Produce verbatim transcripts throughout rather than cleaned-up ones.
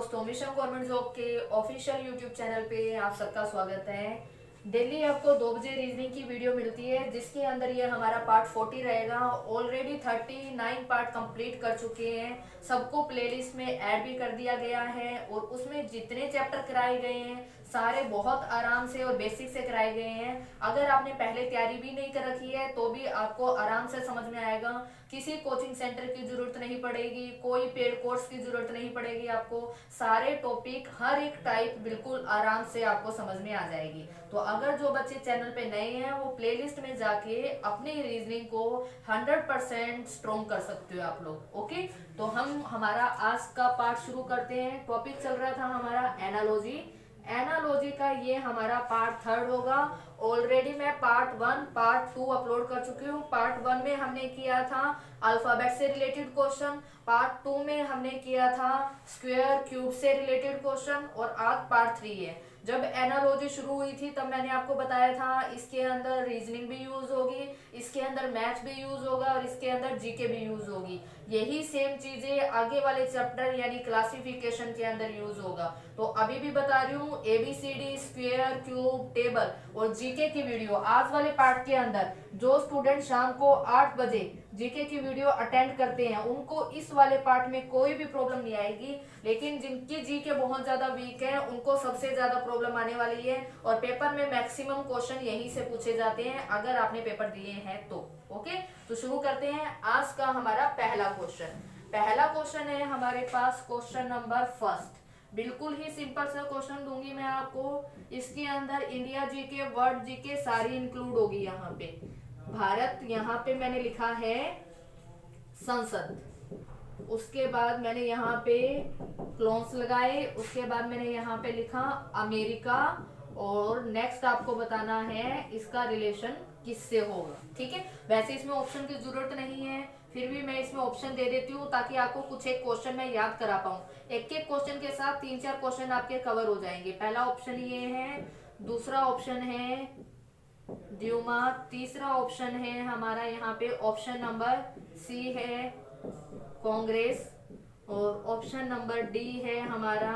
दोस्तों, mission government job के official YouTube channel पे आप सबका स्वागत है। डेली आपको दो बजे रीजनिंग की वीडियो मिलती है, जिसके अंदर ये हमारा पार्ट चालीस रहेगा। ऑलरेडी उनतालीस पार्ट कंप्लीट कर चुके हैं, सबको प्लेलिस्ट में ऐड भी कर दिया गया है और उसमें जितने चैप्टर कराए गए हैं सारे बहुत आराम से और बेसिक से कराए गए हैं। अगर आपने पहले तैयारी भी नहीं कर रखी है तो भी आपको आराम से समझ में आएगा। किसी कोचिंग सेंटर की जरूरत नहीं पड़ेगी, कोई पेड कोर्स की जरूरत नहीं पड़ेगी। आपको सारे टॉपिक हर एक टाइप बिल्कुल आराम से आपको समझ में आ जाएगी। तो अगर जो बच्चे चैनल पे नए हैं वो प्लेलिस्ट में जाके अपनी रीजनिंग को हंड्रेड परसेंट स्ट्रॉन्ग कर सकते हो आप लोग। ओके, तो हम हमारा आज का पार्ट शुरू करते हैं। टॉपिक चल रहा था हमारा एनालॉजी। एनालॉजी का ये हमारा पार्ट थर्ड होगा। ऑलरेडी मैं part one part two upload कर चुकी हूँ। पार्ट वन में हमने किया था अल्फाबेट से रिलेटेड क्वेश्चन, पार्ट टू में हमने किया था स्क्वायर क्यूब से रिलेटेड क्वेश्चन और आज पार्ट थ्री है। जब एनालॉजी शुरू हुई थी तब मैंने आपको बताया था इसके अंदर रीजनिंग भी यूज होगी, इसके अंदर मैथ्स भी यूज होगा और इसके अंदर जीके भी यूज होगी। यही सेम चीजें आगे वाले चैप्टर यानी क्लासिफिकेशन के अंदर यूज होगा। तो अभी भी बता रही हूँ, एबीसीडी, स्क्वायर क्यूब, टेबल और जीके की वीडियो आज वाले पार्ट के अंदर जो स्टूडेंट शाम को आठ बजे जीके की वीडियो अटेंड करते हैं उनको इस वाले पार्ट में कोई भी प्रॉब्लम नहीं आएगी। लेकिन जिनकी जीके बहुत ज्यादा वीक है उनको सबसे ज्यादा प्रॉब्लम आने वाली है और पेपर में मैक्सिमम क्वेश्चन यहीं से पूछे जाते हैं अगर आपने पेपर दिए हैं तो। ओके, तो शुरू करते हैं आज का हमारा पहला क्वेश्चन। पहला क्वेश्चन है हमारे पास क्वेश्चन नंबर फर्स्ट। बिल्कुल ही सिंपल सा क्वेश्चन दूंगी मैं आपको। इसके अंदर इंडिया जीके, वर्ल्ड जीके सारी इंक्लूड होगी। यहाँ पे भारत, यहाँ पे मैंने लिखा है संसद, उसके बाद मैंने यहाँ पे क्लोन्स लगाए, उसके बाद मैंने यहाँ पे लिखा अमेरिका और नेक्स्ट आपको बताना है इसका रिलेशन किससे होगा। ठीक है, वैसे इसमें ऑप्शन की जरूरत नहीं है, फिर भी मैं इसमें ऑप्शन दे देती हूँ ताकि आपको कुछ एक क्वेश्चन मैं याद करा पाऊँ। एक एक क्वेश्चन के साथ तीन चार क्वेश्चन आपके कवर हो जाएंगे। पहला ऑप्शन ये है, दूसरा ऑप्शन है ड्यूमा, तीसरा ऑप्शन है हमारा यहाँ पे ऑप्शन नंबर सी है कांग्रेस और ऑप्शन नंबर डी है हमारा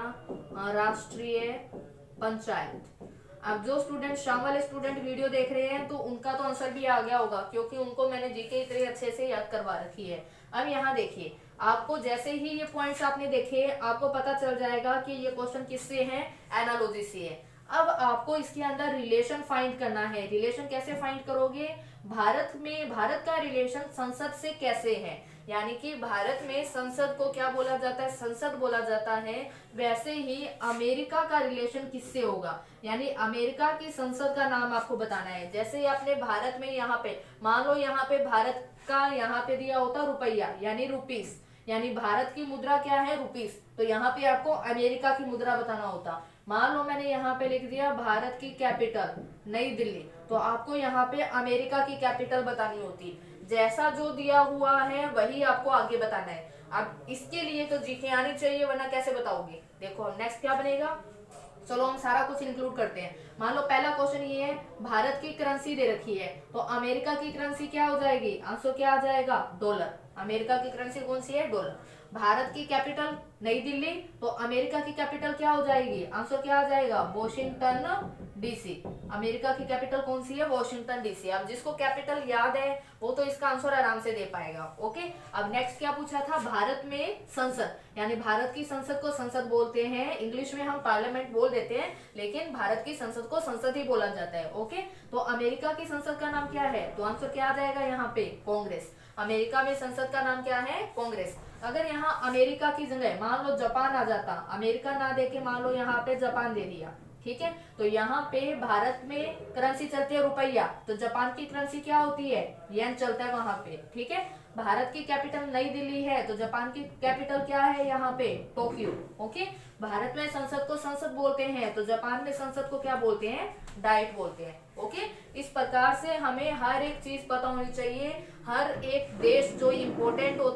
राष्ट्रीय पंचायत। अब जो स्टूडेंट शाम वाले स्टूडेंट वीडियो देख रहे हैं तो उनका तो आंसर भी आ गया होगा क्योंकि उनको मैंने जीके इतने अच्छे से याद करवा रखी है। अब यहाँ देखिए, आपको जैसे ही ये पॉइंट्स आपने देखे आपको पता चल जाएगा कि ये क्वेश्चन किससे है, एनालॉजी से है। अब आपको इसके अंदर रिलेशन फाइंड करना है। रिलेशन कैसे फाइंड करोगे? भारत में भारत का रिलेशन संसद से कैसे है, यानी कि भारत में संसद को क्या बोला जाता है, संसद बोला जाता है। वैसे ही अमेरिका का रिलेशन किससे होगा, यानी अमेरिका की संसद का नाम आपको बताना है। जैसे आपने भारत में यहाँ पे मान लो यहाँ पे भारत का यहाँ पे दिया होता रुपया यानी रुपीस, यानी भारत की मुद्रा क्या है, रुपीस, तो यहाँ पे आपको अमेरिका की मुद्रा बताना होता। मान लो मैंने यहाँ पे लिख दिया भारत की कैपिटल नई दिल्ली, तो आपको यहाँ पे अमेरिका की कैपिटल बतानी होती। जैसा जो दिया हुआ है वही आपको आगे बताना है। अब इसके लिए तो जीके आनी चाहिए, वरना कैसे बताओगे। देखो नेक्स्ट क्या बनेगा, चलो हम सारा कुछ इंक्लूड करते हैं। मान लो पहला क्वेश्चन ये है, भारत की करेंसी दे रखी है तो अमेरिका की करेंसी क्या हो जाएगी, आंसर क्या आ जाएगा, डॉलर। अमेरिका की करेंसी कौन सी है, डॉलर। भारत की कैपिटल नई दिल्ली तो अमेरिका की कैपिटल क्या हो जाएगी, आंसर क्या आ जाएगा, वॉशिंगटन डीसी। अमेरिका की कैपिटल कौन सी है, वॉशिंगटन डीसी। अब जिसको कैपिटल याद है वो तो इसका आंसर आराम से दे पाएगा। ओके, अब नेक्स्ट क्या पूछा था, भारत में संसद, यानी भारत की संसद को संसद बोलते हैं। इंग्लिश में हम पार्लियामेंट बोल देते हैं लेकिन भारत की संसद को संसद ही बोला जाता है। ओके, तो अमेरिका की संसद का नाम क्या है, तो आंसर क्या आ जाएगा यहाँ पे, कांग्रेस। अमेरिका में संसद का नाम क्या है, कांग्रेस। अगर यहाँ अमेरिका की जगह मान लो जापान आ जाता, अमेरिका ना देके मान लो यहाँ पे जापान दे दिया, ठीक है, तो यहाँ पे भारत में करेंसी चलती है रुपया, तो जापान की करेंसी क्या होती है, येन चलता है वहां पे। ठीक है, भारत की कैपिटल नई दिल्ली है तो जापान की कैपिटल क्या है यहाँ पे, टोक्यो। ओके, भारत में संसद को संसद बोलते हैं तो जापान में संसद को क्या बोलते हैं, डाइट बोलते हैं। ओके, इस प्रकार से हमें हर एक चीज पता होनी चाहिए। हर एक देश जो इम्पोर्टेंट होता है, जो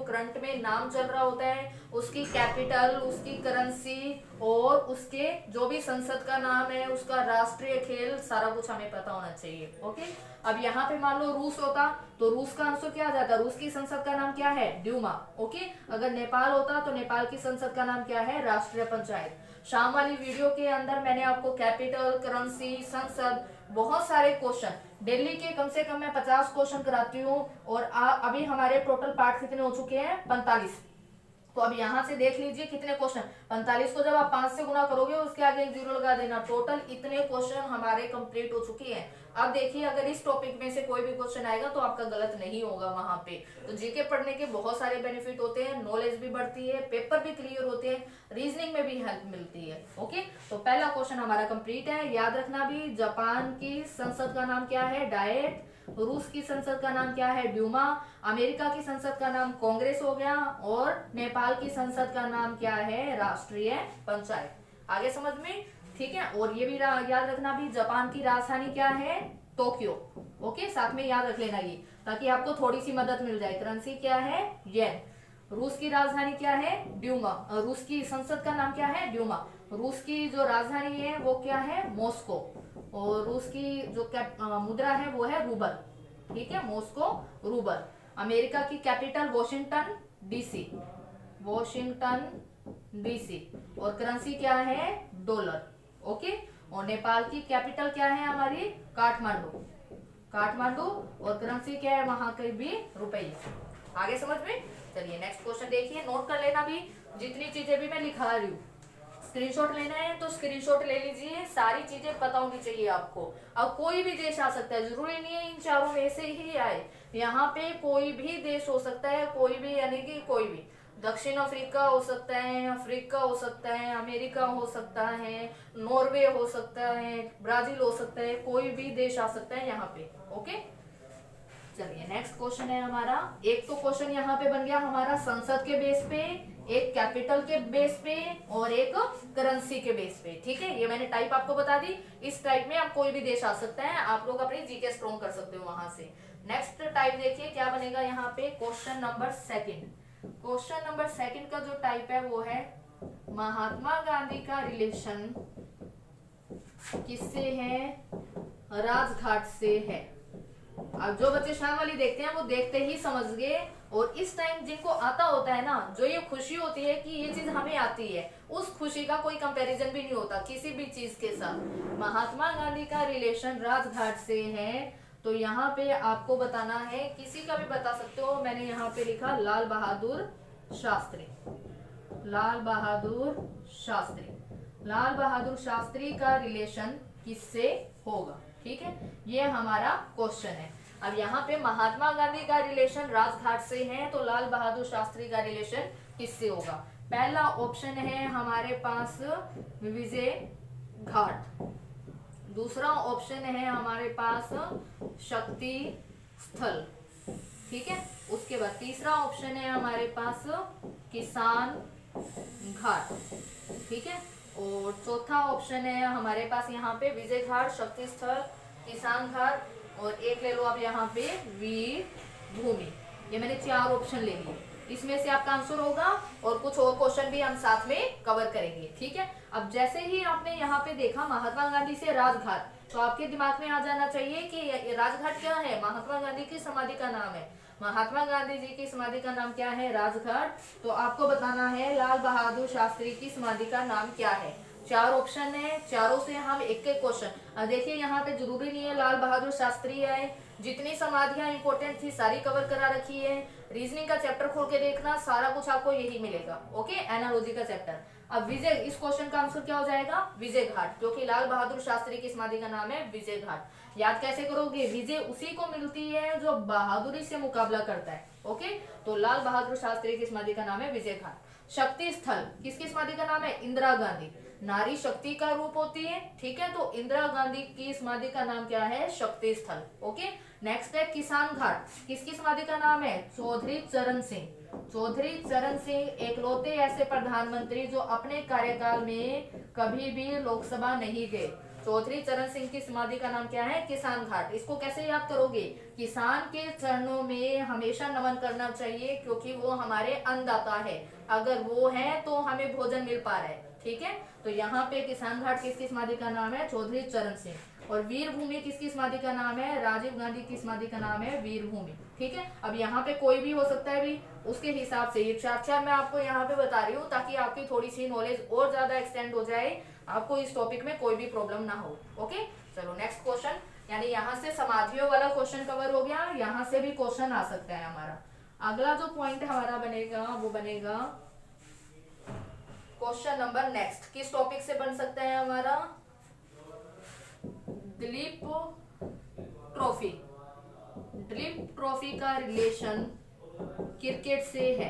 करंट में नाम चल रहा होता है, उसकी कैपिटल, उसकी करेंसी और उसके जो भी संसद का नाम है, उसका राष्ट्रीय खेल, सारा कुछ हमें पता होना चाहिए। ओके, अब यहाँ पे मान लो रूस होता तो रूस का आंसर क्या आ जाता, रूस की संसद का नाम क्या है, ड्यूमा। ओके, अगर नेपाल होता तो नेपाल की संसद का नाम क्या है, राष्ट्रीय पंचायत। शाम वाली वीडियो के अंदर मैंने आपको कैपिटल, करेंसी, संसद, बहुत सारे क्वेश्चन, दिल्ली के कम से कम मैं पचास क्वेश्चन कराती हूँ और आ, अभी हमारे टोटल पार्ट कितने हो चुके हैं, पैंतालीस। तो अब यहाँ से देख लीजिए कितने क्वेश्चन, पैंतालीस को जब आप पांच से गुना करोगे उसके आगे एक जीरो लगा देना, टोटल इतने क्वेश्चन हमारे कंप्लीट हो चुके हैं। अब देखिए अगर इस टॉपिक में से कोई भी क्वेश्चन आएगा तो आपका गलत नहीं होगा वहां पे। तो जीके पढ़ने के बहुत सारे बेनिफिट होते हैं, नॉलेज भी बढ़ती है, पेपर भी क्लियर होते हैं, रीजनिंग में भी हेल्प मिलती है। ओके, तो पहला क्वेश्चन हमारा कंप्लीट है। याद रखना भी, जापान की संसद का नाम क्या है, डाइट। रूस की संसद का नाम क्या है, ड्यूमा। अमेरिका की संसद का नाम कांग्रेस हो गया और नेपाल की संसद का नाम क्या है, राष्ट्रीय पंचायत। आगे समझ में, ठीक है। और ये भी याद रखना भी, जापान की राजधानी क्या है, टोक्यो। ओके, साथ में याद रख लेना ये, ताकि आपको थोड़ी सी मदद मिल जाए। करेंसी क्या है, येन। रूस की राजधानी क्या है, ड्यूमा। रूस की संसद का नाम क्या है, ड्यूमा। रूस की जो राजधानी है वो क्या है, मॉस्को। और रूस की जो मुद्रा है वो है रूबल, ठीक है, मॉस्को रूबल। अमेरिका की capital Washington DC, Washington DC. और करेंसी क्या है, डॉलर। ओके, और नेपाल की कैपिटल क्या है हमारी, काठमांडू, काठमांडू। और करेंसी क्या है वहां की भी, रुपये। आगे समझ में, चलिए नेक्स्ट क्वेश्चन देखिए। नोट कर लेना भी, जितनी चीजें भी मैं लिखा रही हूँ, स्क्रीनशॉट लेना है तो स्क्रीनशॉट ले लीजिए, सारी चीजें पता होनी चाहिए आपको। अब कोई भी देश आ सकता है, जरूरी नहीं है इन चारों में से ही आए, यहाँ पे कोई भी देश हो सकता है, कोई भी, यानी कि कोई भी, दक्षिण अफ्रीका हो सकता है, अफ्रीका हो सकता है, अमेरिका हो सकता है, नॉर्वे हो सकता है, ब्राजील हो सकता है, कोई भी देश आ सकता है यहाँ पे। ओके, चलिए नेक्स्ट क्वेश्चन है हमारा। एक तो क्वेश्चन यहाँ पे बन गया हमारा संसद के बेस पे, एक कैपिटल के बेस पे और एक करेंसी के बेस पे, ठीक है। ये मैंने टाइप आपको बता दी। इस टाइप में आप कोई भी देश आ सकता है, आप लोग अपनी जीके स्ट्रॉन्ग कर सकते हो वहां से। नेक्स्ट टाइप देखिए क्या बनेगा यहाँ पे, question number second. Question number second का जो टाइप है वो है, महात्मा गांधी का रिलेशन किससे है, राजघाट से है। अब जो बच्चे शाम वाली देखते हैं वो देखते ही समझ गए, और इस टाइम जिनको आता होता है ना, जो ये खुशी होती है कि ये चीज हमें आती है, उस खुशी का कोई कंपैरिजन भी नहीं होता किसी भी चीज के साथ। महात्मा गांधी का रिलेशन राजघाट से है, तो यहाँ पे आपको बताना है, किसी का भी बता सकते हो। मैंने यहाँ पे लिखा लाल बहादुर शास्त्री, लाल बहादुर शास्त्री। लाल बहादुर शास्त्री का रिलेशन किससे होगा, ठीक है, ये हमारा क्वेश्चन है। अब यहाँ पे महात्मा गांधी का रिलेशन राजघाट से है, तो लाल बहादुर शास्त्री का रिलेशन किससे होगा। पहला ऑप्शन है हमारे पास विजय घाट, दूसरा ऑप्शन है हमारे पास शक्ति स्थल, ठीक है। उसके बाद तीसरा ऑप्शन है हमारे पास किसान घाट, ठीक है। और चौथा ऑप्शन है हमारे पास यहाँ पे विजय घाट, शक्ति स्थल, किसान घाट, और एक ले लो आप यहाँ पे वीर भूमि। ये मैंने चार ऑप्शन ले लिए, इसमें से आपका आंसर होगा, और कुछ और क्वेश्चन भी हम साथ में कवर करेंगे, ठीक है। अब जैसे ही आपने यहाँ पे देखा महात्मा गांधी से राजघाट, तो आपके दिमाग में आ जाना चाहिए कि राजघाट क्या है, महात्मा गांधी की समाधि का नाम है। महात्मा गांधी जी की समाधि का नाम क्या है, राजघाट। तो आपको बताना है लाल बहादुर शास्त्री की समाधि का नाम क्या है। चार ऑप्शन है, चारों से हम एक एक क्वेश्चन, देखिए यहाँ पे जरूरी नहीं है लाल बहादुर शास्त्री आए, जितनी समाधियां इंपॉर्टेंट थी सारी कवर करा रखी है। रीजनिंग का चैप्टर खोल के देखना, सारा कुछ आपको यही मिलेगा। ओके, एनालॉजी का चैप्टर। अब विजय, इस क्वेश्चन का आंसर क्या हो जाएगा, विजय घाट, क्योंकि लाल बहादुर शास्त्री की समाधि का नाम है विजय घाट। याद कैसे करोगे, विजय उसी को मिलती है जो बहादुरी से मुकाबला करता है। ओके, तो लाल बहादुर शास्त्री की समाधि का नाम है विजय घाट। शक्ति स्थल किसकी समाधि का नाम है, इंदिरा गांधी, नारी शक्ति का रूप होती है, ठीक है। तो इंदिरा गांधी की समाधि का नाम क्या है, शक्ति स्थल। ओके, नेक्स्ट है किसान घाट, किसकी समाधि का नाम है, चौधरी चरण सिंह। चौधरी चरण सिंह एकलौते ऐसे प्रधानमंत्री जो अपने कार्यकाल में कभी भी लोकसभा नहीं गए, चौधरी चरण सिंह की समाधि का नाम क्या है? किसान घाट। इसको कैसे याद करोगे? किसान के चरणों में हमेशा नमन करना चाहिए क्योंकि वो हमारे अन्नदाता है, अगर वो है तो हमें भोजन मिल पा रहा है। ठीक है, तो यहाँ पे किसान घाट किसकी समाधि का नाम है? चौधरी चरण सिंह। और वीर भूमि किसकी समाधि का नाम है? राजीव गांधी की समाधि का नाम है वीर भूमि। ठीक है, अब यहाँ पे कोई भी हो सकता है भी, उसके हिसाब से ये चार चार मैं आपको यहाँ पे बता रही हूँ ताकि आपकी थोड़ी सी नॉलेज और ज्यादा एक्सटेंड हो जाए, आपको इस टॉपिक में कोई भी प्रॉब्लम ना हो। ओके, चलो नेक्स्ट क्वेश्चन। यानी यहाँ से समाधियों वाला क्वेश्चन कवर हो गया, यहाँ से भी क्वेश्चन आ सकता है हमारा। अगला जो पॉइंट हमारा बनेगा वो बनेगा क्वेश्चन नंबर नेक्स्ट। किस टॉपिक से बन सकता है हमारा? दिलीप ट्रॉफी। दिलीप ट्रॉफी का रिलेशन क्रिकेट से है।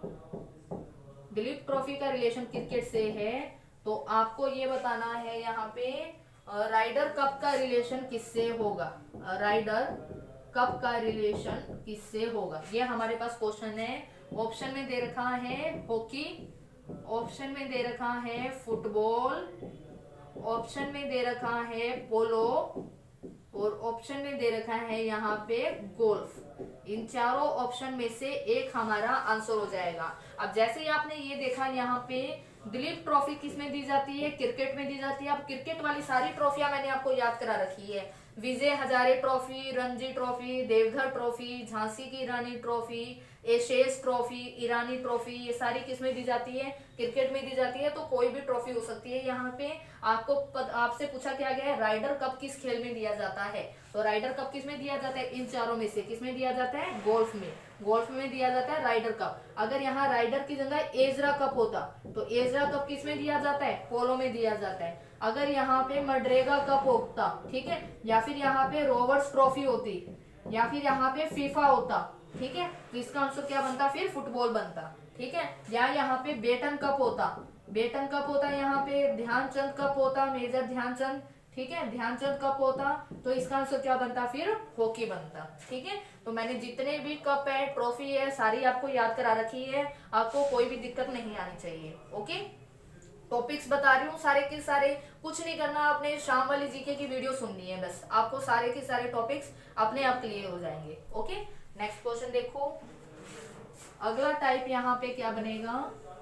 दिलीप ट्रॉफी का रिलेशन क्रिकेट से है, तो आपको ये बताना है यहाँ पे राइडर कप का रिलेशन किससे होगा? राइडर कप का रिलेशन किससे होगा? ये हमारे पास क्वेश्चन है। ऑप्शन में दे रखा है हॉकी, ऑप्शन में दे रखा है फुटबॉल, ऑप्शन में दे रखा है पोलो और ऑप्शन में दे रखा है यहाँ पे गोल्फ। इन चारों ऑप्शन में से एक हमारा आंसर हो जाएगा। अब जैसे ही आपने ये देखा यहाँ पे दिलीप ट्रॉफी किस में दी जाती है? क्रिकेट में दी जाती है। अब क्रिकेट वाली सारी ट्रॉफियां मैंने आपको याद करा रखी है। Vijay Hazare trophy, Ranji trophy, Deodhar trophy, Jhansi की रानी trophy, Ashes trophy, Irani trophy, ये सारी किस में दी जाती है? क्रिकेट में दी जाती है। तो कोई भी ट्रॉफी हो सकती है। यहाँ पे आपको आपसे पूछा क्या गया है? राइडर कप किस खेल में दिया जाता है? तो राइडर कप किस में दिया जाता है? इन चारों में से किस में दिया जाता है? गोल्फ में। गोल्फ में दिया जाता है राइडर कप। अगर यहाँ राइडर की जगह एजरा कप होता तो एजरा कप किस में दिया जाता है? पोलो में दिया जाता है। अगर यहाँ पे मड्रेगा कप होता, ठीक है, या फिर यहाँ पे रोवर्स ट्रॉफी होती, या फिर यहाँ पे फीफा होता, ठीक है, तो इसका आंसर क्या बनता? फिर फुटबॉल बनता। ठीक है, या यहाँ पे बेटन कप होता, बेटन कप होता, यहाँ पे ध्यानचंद कप होता, मेजर ध्यानचंद, ठीक है, ध्यानचंद कप होता, तो इसका आंसर क्या बनता? फिर हॉकी बनता। ठीक है, तो मैंने जितने भी कप है, ट्रॉफी है, सारी आपको याद करा रखी है, आपको कोई भी दिक्कत नहीं आनी चाहिए। ओके, टॉपिक्स बता रही हूँ सारे के सारे, कुछ नहीं करना, आपने शाम वाली जीके की वीडियो सुननी है बस, आपको सारे के सारे टॉपिक्स अपने आप क्लियर हो जाएंगे। ओके, नेक्स्ट क्वेश्चन देखो। अगला टाइप यहाँ पे क्या बनेगा?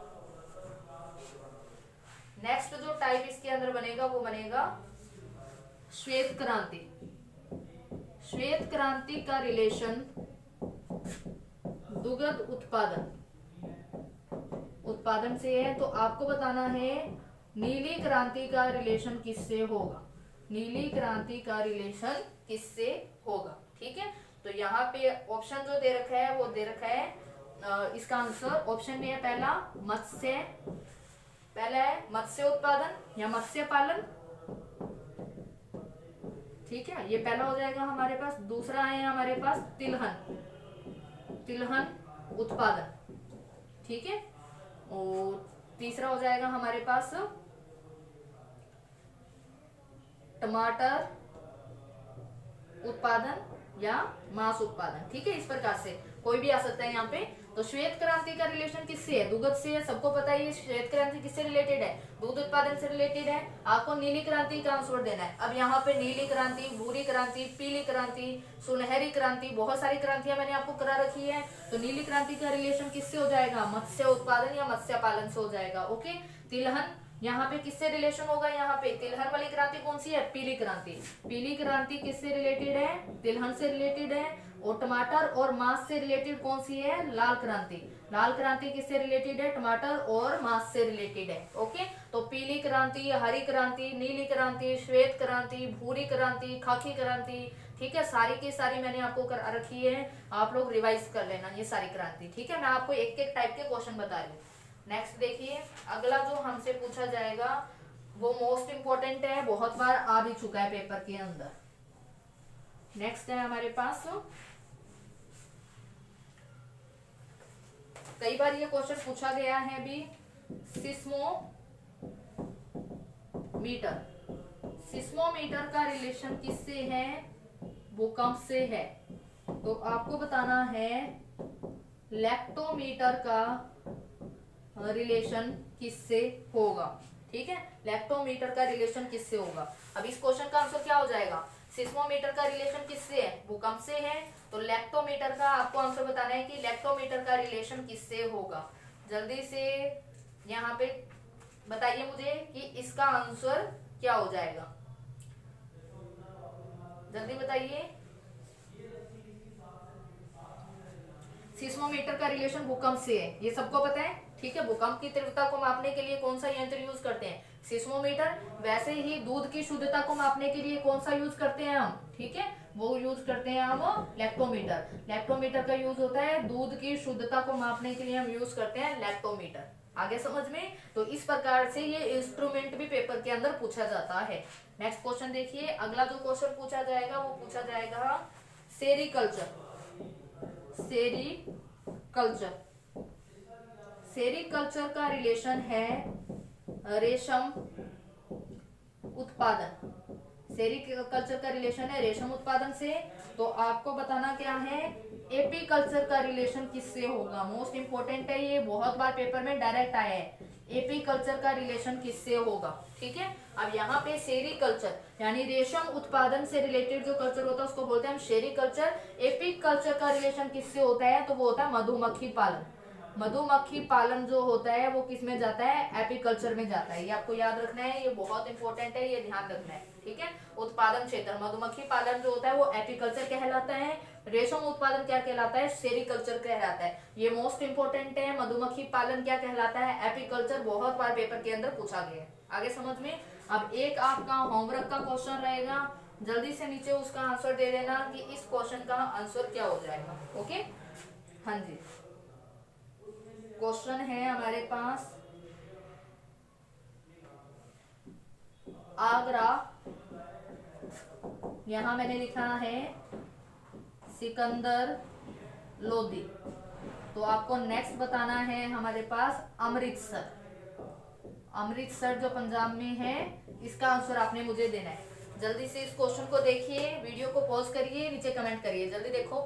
नेक्स्ट जो टाइप इसके अंदर बनेगा वो बनेगा श्वेत क्रांति। श्वेत क्रांति का रिलेशन दुग्ध उत्पादन उत्पादन से है, तो आपको बताना है नीली क्रांति का रिलेशन किससे होगा? नीली क्रांति का रिलेशन किससे होगा? ठीक है, तो यहाँ पे ऑप्शन जो दे रखा है वो दे रखा है, इसका आंसर ऑप्शन में है पहला मत्स्य, पहला है मत्स्य उत्पादन या मत्स्य पालन। ठीक है, ये पहला हो जाएगा हमारे पास। दूसरा है हमारे पास तिलहन, तिलहन उत्पादन। ठीक है, और तीसरा हो जाएगा हमारे पास टमाटर उत्पादन या मांस उत्पादन। ठीक है, इस प्रकार से कोई भी आ सकता है यहाँ पे। तो श्वेत क्रांति का रिलेशन किससे है? दुग्ध से है, सबको पता है। ये श्वेत क्रांति किससे रिलेटेड है? दूध उत्पादन से रिलेटेड है। आपको नीली क्रांति का आंसर देना है। अब यहाँ पे नीली क्रांति, भूरी क्रांति, पीली क्रांति, सुनहरी क्रांति, बहुत सारी क्रांतियां मैंने आपको करा रखी है। तो नीली क्रांति का रिलेशन किससे हो जाएगा? मत्स्य उत्पादन या मत्स्य पालन से हो जाएगा। ओके, तिलहन यहाँ पे किससे रिलेशन होगा? यहाँ पे तिलहन वाली क्रांति कौन सी है? पीली क्रांति। पीली क्रांति किससे रिलेटेड है? तिलहन से रिलेटेड है। और टमाटर और मांस से रिलेटेड कौन सी है? लाल क्रांति। लाल क्रांति किससे रिलेटेड है? टमाटर और मांस से रिलेटेड है। ओके, तो पीली क्रांति, हरी क्रांति, नीली क्रांति, श्वेत क्रांति, भूरी क्रांति, खाकी क्रांति, ठीक है, सारी की सारी मैंने आपको कर रखी है। आप लोग रिवाइज कर लेना ये सारी क्रांति। ठीक है, मैं आपको एक एक टाइप के क्वेश्चन बता रही हूँ। नेक्स्ट देखिए, अगला जो हमसे पूछा जाएगा वो मोस्ट इंपॉर्टेंट है, बहुत बार आ भी चुका है पेपर के अंदर। नेक्स्ट है हमारे पास, कई बार ये क्वेश्चन पूछा गया है अभी, सिस्मोमीटर। सिस्मोमीटर का रिलेशन किससे है? भूकंप से है। तो आपको बताना है लेक्टोमीटर का रिलेशन किससे होगा। ठीक है, लैक्टोमीटर का रिलेशन किससे होगा। अब इस क्वेश्चन का आंसर क्या हो जाएगा, सिस्मोमीटर का रिलेशन किससे है, भूकंप से है। तो लैक्टोमीटर का आपको आंसर बताना है कि लैक्टोमीटर का रिलेशन किससे होगा। जल्दी से यहाँ पे बताइए मुझे कि इसका आंसर क्या हो जाएगा, जल्दी बताइए। सिस्मोमीटर का रिलेशन भूकंप से है, ये सबको पता है, ठीक है। भूकंप की तीव्रता को मापने के लिए कौन सा यंत्र यूज करते हैं, सिस्मोमीटर। वैसे ही दूध की शुद्धता को मापने के लिए कौन सा यूज करते हैं हम, ठीक है, वो यूज करते हैं हम लैक्टोमीटर। लैक्टोमीटर का यूज होता है दूध की शुद्धता को मापने के लिए, हम यूज करते हैं लैक्टोमीटर। आगे समझ में। तो इस प्रकार से ये इंस्ट्रूमेंट भी पेपर के अंदर पूछा जाता है। नेक्स्ट क्वेश्चन देखिए, अगला जो क्वेश्चन पूछा जाएगा वो पूछा जाएगा सेरीकल्चर। सेरीकल्चर सेरीकल्चर का रिलेशन है रेशम उत्पादन। सेरीकल्चर का रिलेशन है रेशम उत्पादन से। तो आपको बताना क्या है, एपीकल्चर का रिलेशन किससे होगा। मोस्ट इंपोर्टेंट है ये, बहुत बार पेपर में डायरेक्ट आया है, एपीकल्चर का रिलेशन किससे होगा, ठीक है। अब यहाँ पे सेरीकल्चर यानी रेशम उत्पादन से रिलेटेड जो कल्चर होता है उसको बोलते हैं हम सेरीकल्चर। एपीकल्चर का रिलेशन किससे होता है, तो वो होता है मधुमक्खी पालन। मधुमक्खी पालन जो होता है वो किस में जाता है, एपीकल्चर में जाता है। ये आपको याद रखना है, ये बहुत इंपॉर्टेंट है, ये ध्यान रखना है, ठीक है। उत्पादन क्षेत्र मधुमक्खी पालन जो होता है वो एपीकल्चर कहलाता है। रेशम उत्पादन क्या कहलाता है, सेरीकल्चर कहलाता है। ये मोस्ट इंपोर्टेंट है। मधुमक्खी पालन क्या कहलाता है, एपीकल्चर। बहुत बार पेपर के अंदर पूछा गया है। आगे समझ में। अब एक आपका होमवर्क का क्वेश्चन रहेगा, जल्दी से नीचे उसका आंसर दे देना कि इस क्वेश्चन का आंसर क्या हो जाएगा। ओके, हाँ जी। क्वेश्चन है हमारे पास, आगरा, यहां मैंने लिखा है सिकंदर लोदी। तो आपको नेक्स्ट बताना है हमारे पास अमृतसर। अमृतसर जो पंजाब में है, इसका आंसर आपने मुझे देना है। जल्दी से इस क्वेश्चन को देखिए, वीडियो को पॉज करिए, नीचे कमेंट करिए, जल्दी देखो।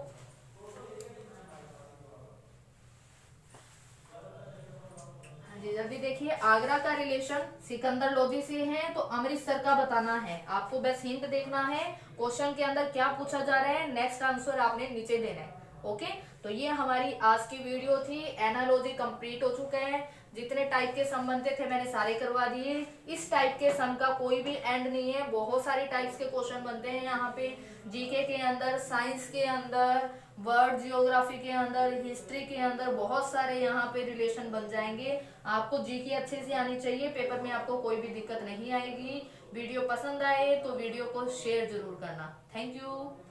जल्दी देखिए, आगरा का रिलेशन सिकंदर लोदी से है, तो अमृतसर का बताना है। आपको बस हिंट देखना है क्वेश्चन के अंदर क्या पूछा जा रहा है, नेक्स्ट आंसर आपने नीचे देना है। ओके, तो ये हमारी आज की वीडियो थी। एनालॉजी कंप्लीट हो चुका है। जितने टाइप के सम बनते थे मैंने सारे करवा दिए। इस टाइप के सम का कोई भी एंड नहीं है, बहुत सारे टाइप्स के क्वेश्चन बनते हैं यहाँ पे। जीके के अंदर, साइंस के अंदर, वर्ल्ड जियोग्राफी के अंदर, हिस्ट्री के अंदर बहुत सारे यहाँ पे रिलेशन बन जाएंगे। आपको जीके अच्छे से आनी चाहिए, पेपर में आपको कोई भी दिक्कत नहीं आएगी। वीडियो पसंद आए तो वीडियो को शेयर जरूर करना। Thank you.